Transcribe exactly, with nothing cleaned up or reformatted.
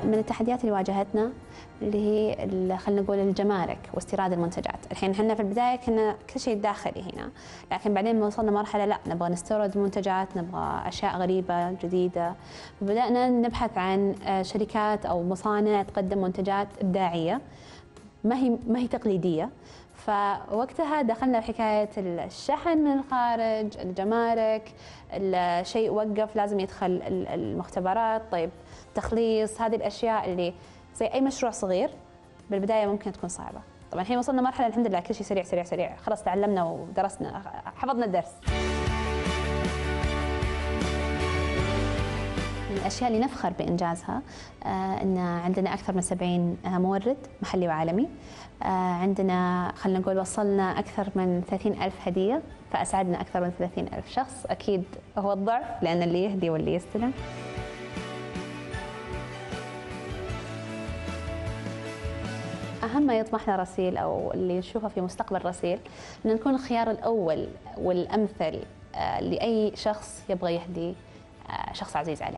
من التحديات اللي واجهتنا اللي هي اللي خلينا نقول الجمارك واستيراد المنتجات. الحين احنا في البدايه كنا كل شيء داخلي هنا، لكن بعدين وصلنا مرحله لا نبغى نستورد منتجات، نبغى اشياء غريبه جديده، فبدانا نبحث عن شركات او مصانع تقدم منتجات ابداعيه ما هي ما هي تقليديه. فوقتها دخلنا في حكايه الشحن من الخارج، الجمارك، الشيء وقف لازم يدخل المختبرات، طيب تخليص، هذه الاشياء اللي زي اي مشروع صغير بالبدايه ممكن تكون صعبه. طبعا الحين وصلنا مرحله الحمد لله كل شيء سريع سريع سريع، خلاص تعلمنا ودرسنا حفظنا الدرس. من الاشياء اللي نفخر بانجازها آه ان عندنا اكثر من سبعين مورد محلي وعالمي، آه عندنا خلينا نقول وصلنا اكثر من ثلاثين ألف هديه، فاسعدنا اكثر من ثلاثين ألف شخص، اكيد هو الضعف لان اللي يهدي واللي يستلم. أهم ما يطمحنا رسيل أو اللي نشوفه في مستقبل رسيل أن نكون الخيار الأول والأمثل لأي شخص يبغى يهدي شخص عزيز عليه.